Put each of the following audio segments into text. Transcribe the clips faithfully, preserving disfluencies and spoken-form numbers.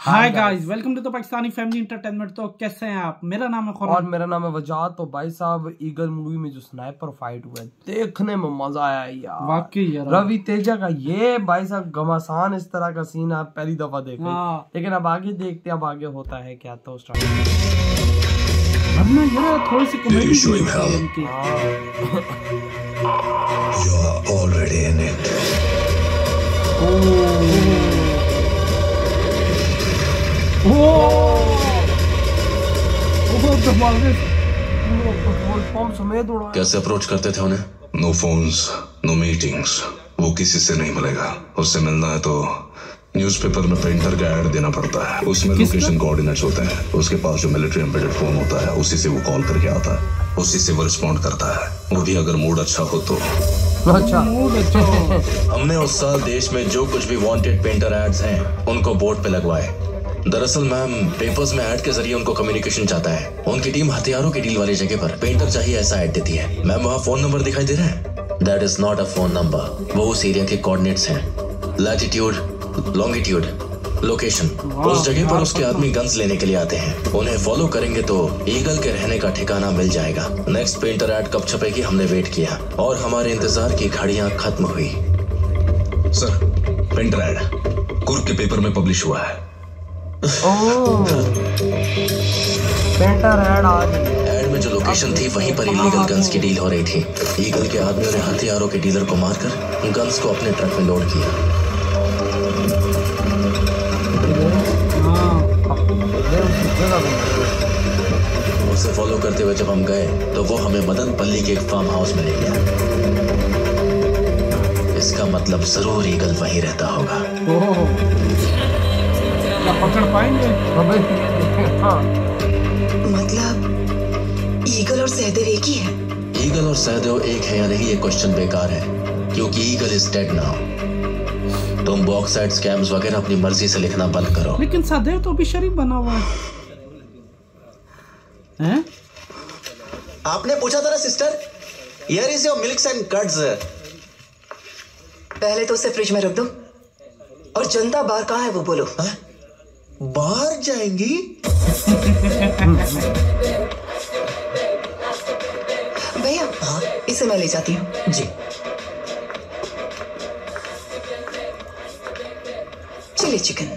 Hi guys, welcome to the Pakistani family entertainment. तो कैसे हैं आप? मेरा नाम है खुरम और मेरा नाम है वजाद। तो भाई साहब, ईगल मूवी में जो स्नाइपर फाइट हुआ है देखने में मजा आया यार, वाकई यार। रवि तेजा का ये भाई साहब घमासान इस तरह का सीन आप पहली दफा देखे। हाँ। लेकिन अब आगे देखते हैं अब आगे होता है क्या। तो स्टार्ट वरना यार थोड़ी सी कॉमेडी इनकी। You are already in it. कैसे अप्रोच करते थे उन्हें? नो फोन्स, नो मीटिंग्स, वो किसी से नहीं मिलेगा। उससे मिलना है तो न्यूज़पेपर में प्रिंटर का ऐड देना पड़ता है, उसमें लोकेशन कोऑर्डिनेट्स होते हैं। उसके पास जो मिलिट्री एम्बेडेड फोन होता है उसी से वो कॉल करके आता है, उसी से वो रिस्पॉन्ड करता है, वो भी अगर मूड अच्छा हो तो। अच्छा हमने उस साल देश में जो कुछ भी वांटेड पेंटर एड्स हैं उनको बोर्ड पे लगवाए। दरअसल मैम पेपर्स में ऐड के जरिए उनको कम्युनिकेशन चाहता है। उनकी टीम हथियारों की डील वाली जगह पर पेंटर चाहिए ऐसा ऐड देती है। मैम वहाँ फोन नंबर दिखाई दे रहा है? That is not a phone number, वो उस एरिया के कोऑर्डिनेट्स हैं। Latitude, longitude, location. उस जगह पर उसके आदमी गन्स लेने के लिए आते हैं। उन्हें फॉलो करेंगे तो ईगल के रहने का ठिकाना मिल जाएगा। नेक्स्ट पेंटर ऐड कब छपेगी हमने वेट किया और हमारे इंतजार की घड़ियां खत्म हुई। सर, पेंटर ऐड कुर्क के पेपर में पब्लिश हुआ है। पेंटर ऐड आ गई। ऐड में जो लोकेशन थी वहीं पर इलीगल गन्स की डील हो रही थी। ईगल के आदमियों ने हथियारों के डीलर को मारकर गन्स को अपने ट्रक में लोड किया। उसे फॉलो करते हुए जब हम गए तो वो हमें मदन पल्ली के एक फार्म हाउस में ले गया। इसका मतलब जरूर ईगल वहीं रहता होगा। क्या पकड़ पाएंगे? हाँ। मतलब ईगल और सहदेव एक ही है? ईगल और सहदेव एक है या नहीं ये क्वेश्चन बेकार है, क्योंकि ईगल इज डेड नाउ। तुम बॉक्साइड स्कैम्स वगैरह अपनी मर्जी से लिखना बंद करो। लेकिन सहदेव तो अभी शरीफ बना हुआ है। हैं? आपने पूछा था ना sister, here is your milks and curds. पहले तो उसे फ्रिज में रख दो। और जनता बाहर कहाँ है वो बोलो। हा? बाहर जाएंगी? भैया, हाँ? इसे मैं ले जाती हूँ। जी। Chilli chicken.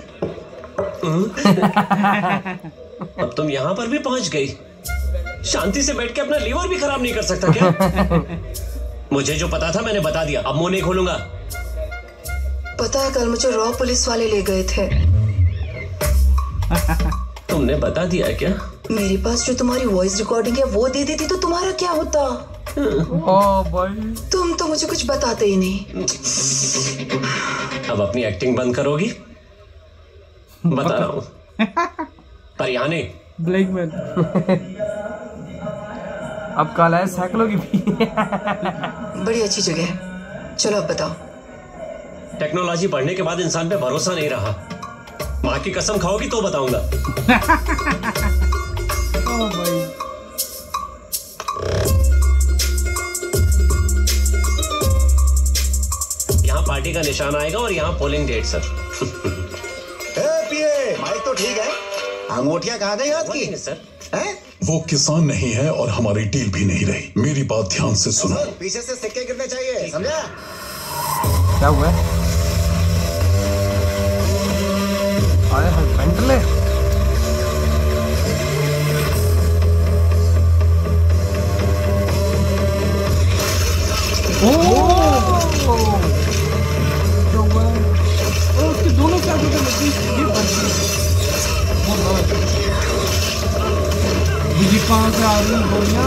अब तुम यहाँ पर भी पहुंच गई। शांति से बैठ के अपना लीवर भी खराब नहीं कर सकता क्या? मुझे जो पता था मैंने बता दिया, अब मुंह नहीं खोलूंगा। पता है कल मुझे रॉ पुलिस वाले ले गए थे। तुमने बता दिया है क्या? मेरे पास जो तुम्हारी वॉइस रिकॉर्डिंग है वो दे देती तो तुम्हारा क्या होता? ओ भाई, तुम तो मुझे कुछ बताते ही नहीं। अब अपनी एक्टिंग बंद करोगी? बता रहा हूँ। पर यहाँ नहीं। ब्लैकमेल। अब कल है सैकड़ों की भी। बड़ी अच्छी जगह है, चलो अब बताओ। टेक्नोलॉजी बढ़ने के बाद इंसान पे भरोसा नहीं रहा। माँ की कसम खाओगी तो बताऊंगा। ओ भाई। यहाँ पार्टी का निशान आएगा और यहाँ पोलिंग डेट सर। ए पिए, माइक तो ठीक है, अंगूठियां कहाँ गई हाथ की? सर हैं? वो किसान नहीं है और हमारी डील भी नहीं रही। मेरी बात ध्यान से सुनो। पीछे से सिक्के गिरने चाहिए, समझा? क्या हुआ है? आए हैं पेंटले। उसके दोनों क्या बिजली कहाँ से आ रही गोलियाँ?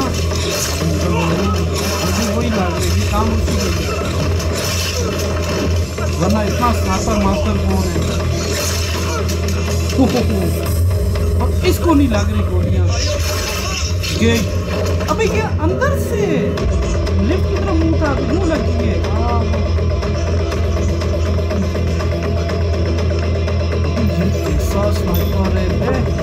वही लग रही थी काम उसी। वरना इतना स्नाइपर मास्टर कौन है? और इसको नहीं लग रही गोलियाँ। ये अबे ये अंदर से लिफ्ट की तरफ मुंह था, मुंह लगी है। कैसा स्नाइपर है बे?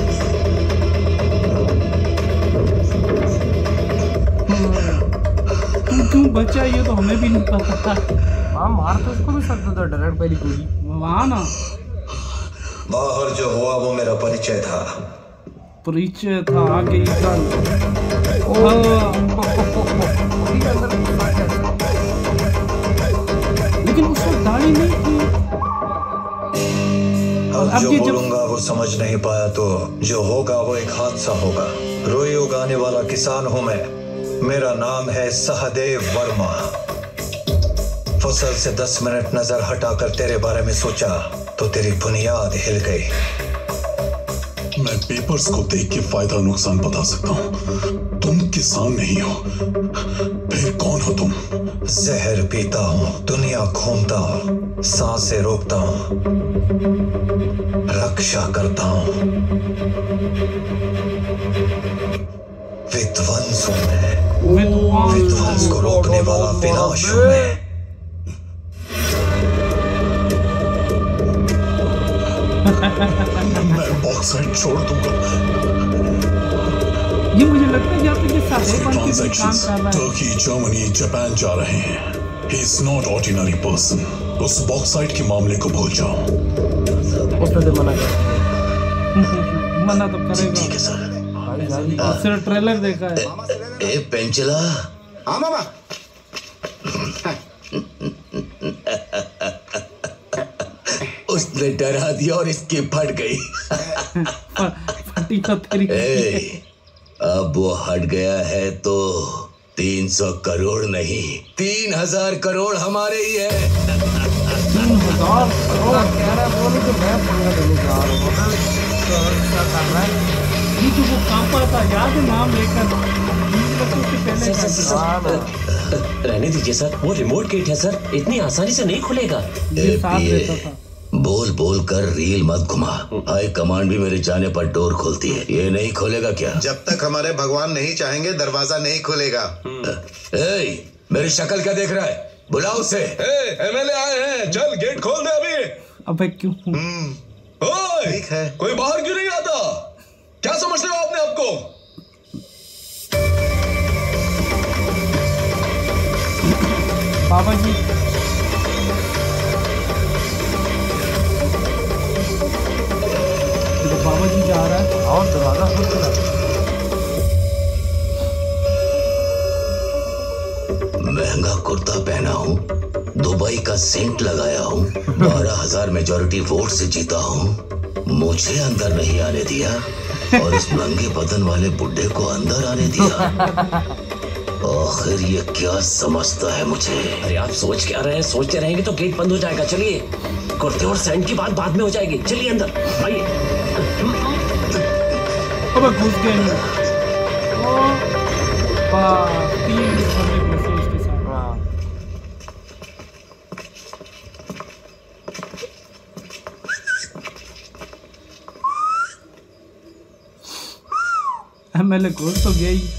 तू क्यों बचा ये तो हमें भी नहीं पता। हाँ, मार तो उसको भी सकते थे डायरेक्ट पहली गोली। वहाँ ना बाहर जो हुआ वो मेरा परिचय था। परिचय था आगे ईगल। लेकिन उस वक्त दाढ़ी नहीं थी। अब अब जो ये जब- बोलूंगा वो समझ नहीं पाया तो जो होगा वो एक हादसा होगा। रुई उगाने वाला किसान हूं मैं। मेरा नाम है सहदेव वर्मा। फसल से दस मिनट नजर हटाकर तेरे बारे में सोचा तो तेरी बुनियाद हिल गई। मैं पेपर्स को देख के फायदा नुकसान बता सकता हूँ। तुम किसान नहीं हो, फिर कौन हो तुम? जहर पीता हूँ, दुनिया घूमता हूँ, सांसें रोकता हूँ, रक्षा करता हूँ। विध्वंस हूँ मैं। विध्वंस को रोकने वाला विनाश हूँ मैं। मैं बॉक्साइट छोड़ दूंगा। ये मुझे लगता है यहाँ पे ये साधे बन के भी काम ट्रांजैक्शंस कर रहा है। टर्की, जर्मनी, जापान जा रहे हैं। He is not ordinary person. उस बॉक्साइट के मामले को भूल जाओ। उसने तो मना कर मना तो करेगा। ठीक है सर। और सिर्फ ट्रेलर देखा है। ए पेंचला, हाँ मामा। उसने डरा दिया और इसकी फट गई। फटी तो तेरी। ए, अब वो हट गया है तो तीन सौ करोड़ नहीं, तीन हजार करोड़ हमारे ही है। तीन हजार करोड़। कह रहा है वो नहीं तो मैं पंगा देने जा रहा हूँ। तो क्या कर रहा है? ये जो वो कांपा था याद है नाम लेकर। मुझे लगता है उससे पहले सर, सर, सर, हाँ ना। सर, रहने दीजिए सर, वो रिमोट गेट है सर, इतनी आसानी से नहीं खुलेगा। ये साथ देता था। बोल बोल कर रील मत घुमा। हाई कमांड भी मेरे जाने पर डोर खोलती है। ये नहीं खोलेगा क्या? जब तक हमारे भगवान नहीं चाहेंगे दरवाजा नहीं खुलेगा। ए, मेरी शक्ल क्या देख रहा है? बुलाओ उसे। एमएलए आए हैं, चल गेट खोल दे अभी। अबे क्यों? ओए, ठीक है। कोई बाहर क्यों नहीं आता? क्या समझते हो अपने आप को? बाबा जी देखो, बाबा जी जा रहा है। और दरवाजा खुल चला। महंगा कुर्ता पहना हूँ, दुबई का सेंट लगाया हूँ, बारह हजार मेजोरिटी वोट से जीता हूँ। मुझे अंदर नहीं आने दिया और उस नंगे बदन वाले बुड्ढे को अंदर आने दिया। आखिर ये क्या समझता है मुझे? अरे आप सोच क्या रहे हैं? सोचते रहेंगे तो गेट बंद हो जाएगा। चलिए, कुर्ते और सैंड की बात बाद में हो जाएगी। चलिए अंदर आइए। अबे घुस गए नहीं। ओ वाह, तीन बंदे घुसे उसके साथ। हाँ। एमएलए घुस तो गया ही।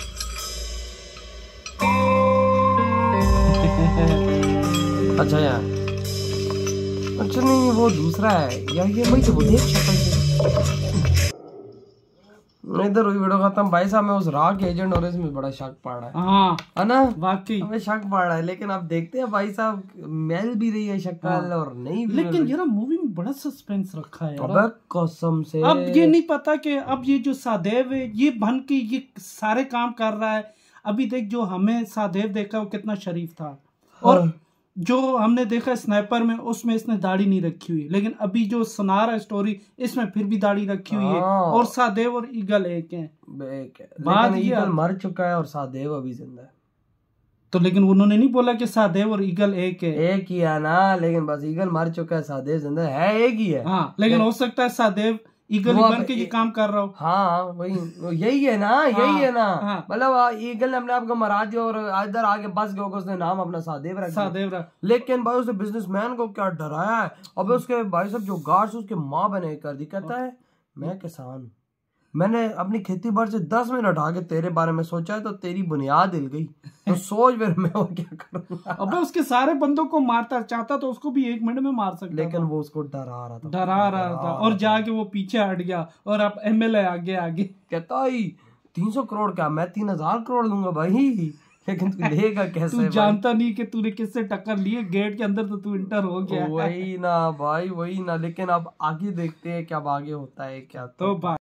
अच्छा यार, अच्छा नहीं वो दूसरा है यार, ये वही तो वो देख शक्ल से। मैं इधर हुई वीडियो खत्म। भाई साहब मैं उस रॉक एजेंट और इसमें बड़ा शक पड़ रहा है। हाँ है ना? वाकई। हमें शक पड़ रहा है, लेकिन अब देखते हैं भाई साहब मिल भी रही है शक्ल हाँ। और नहीं भी लेकिन यार मूवी में बड़ा सस्पेंस रखा है यार। अबे कसम से अब ये नहीं पता कि अब ये जो सादेव है ये बन के ये सारे काम कर रहा है। अभी देख जो हमें सादेव देखा वो कितना शरीफ था, और जो हमने देखा स्नाइपर में उसमें इसने दाढ़ी नहीं रखी हुई, लेकिन अभी जो सुना रहा है स्टोरी इसमें फिर भी दाढ़ी रखी हुई है। हाँ। और सादेव और ईगल एक है। एक है। बात लेकिन ये ईगल है- मर चुका है और सादेव अभी जिंदा है। तो लेकिन उन्होंने नहीं बोला कि सादेव और ईगल एक है। एक ही है ना, लेकिन बस ईगल मर चुका है, सादेव जिंदा है, एक ही है। हाँ लेकिन हो सकता है सादेव ईगल वो ही अब बन के ये ए- काम कर रहा हो। हाँ वही वो यही है ना, यही है ना। हाँ। मतलब ईगल ने अपने आप को मरा दिया और इधर आगे बस गया, उसने नाम अपना सादेव रख दिया। सादेव रहा। लेकिन भाई उसने बिजनेसमैन को क्या डराया है। अब उसके भाई साहब जो गार्ड्स उसके माँ बने कर दी, कहता है मैं किसान, मैंने अपनी खेती बाड़ी से दस मिनट आगे तेरे बारे में सोचा है तो तेरी बुनियाद हिल गई, तो सोच फिर मैं और क्या करूंगा। अबे उसके सारे बंदों को मारता चाहता तो उसको भी एक मिनट में मार सकता लेकिन था। वो उसको डरा रहा था, डरा रहा था और जाके वो पीछे हट गया और अब एमएलए आगे आगे कहता ही तीन सौ करोड़ क्या, मैं तीन हजार करोड़ दूंगा भाई, लेकिन तू लेगा कैसे तू भाई? जानता नहीं कि तूने किससे टक्कर ली है, गेट के अंदर तो तू इंटर हो गया। वही ना भाई, वही ना। लेकिन अब आगे देखते हैं कि अब आगे होता है क्या। तो